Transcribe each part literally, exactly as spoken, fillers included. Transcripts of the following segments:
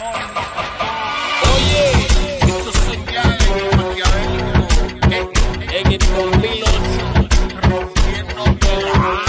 Oye, esto señala en el maquiavélico en el dos mil ocho, rompiendo la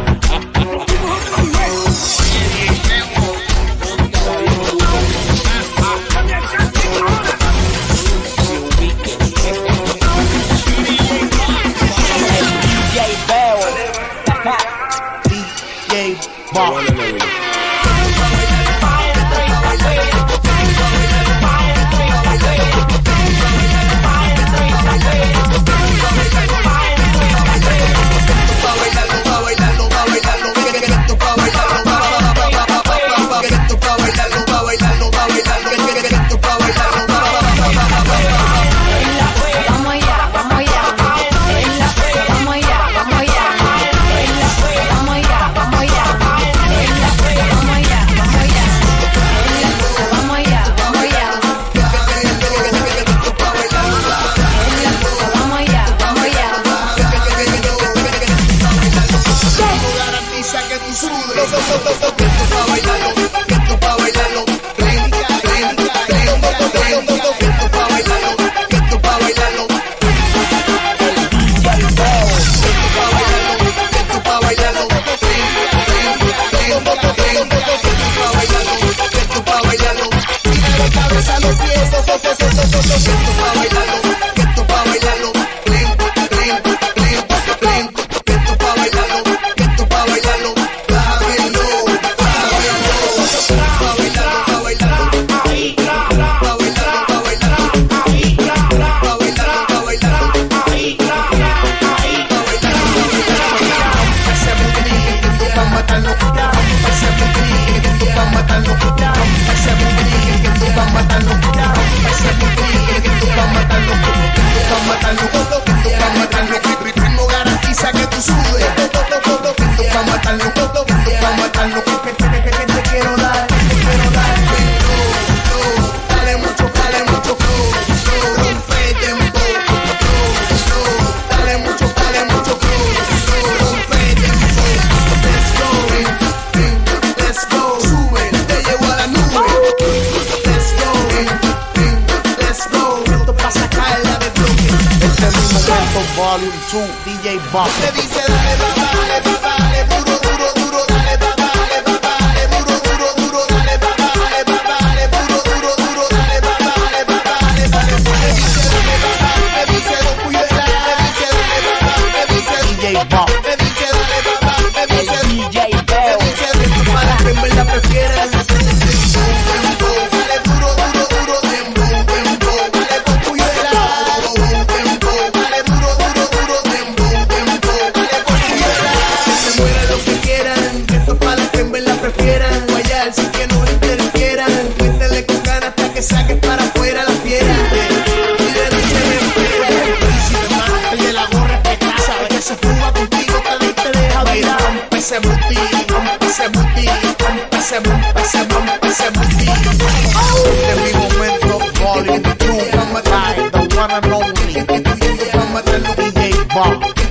Volume two, D J Bob. Se dice dale, dale, dale, dale, duro, duro, duro, dale, dale, dale, duro, duro, duro, dale, dale, dale, duro, duro, duro, dale, dale, dale, dale. Me dice dale, dale, me dice Cosculluela, me dice dale, me dice D J Bob. me dice dale, me dice D J Bebo. me dice de para que me la prefieran. Dale duro, duro, duro, dembow, dembow, dale Cosculluela, dembow, dale duro, duro, duro, dembow, dembow, dale Cosculluela. Que se muera lo que quieran, que esto para que me la prefieran. Guayar sin que no interfieran, métele con ganas hasta que saques para afuera la fiera. Y de noche me espera el príncipe más, el de la gorra de casa, el que se fuga contigo, tal y te deja virar. Rompe ese booty, rompe ese booty, rompe ese, rompe ese, rompe ese booty. Este es mi momento, Volume two, the one and only D J Bob.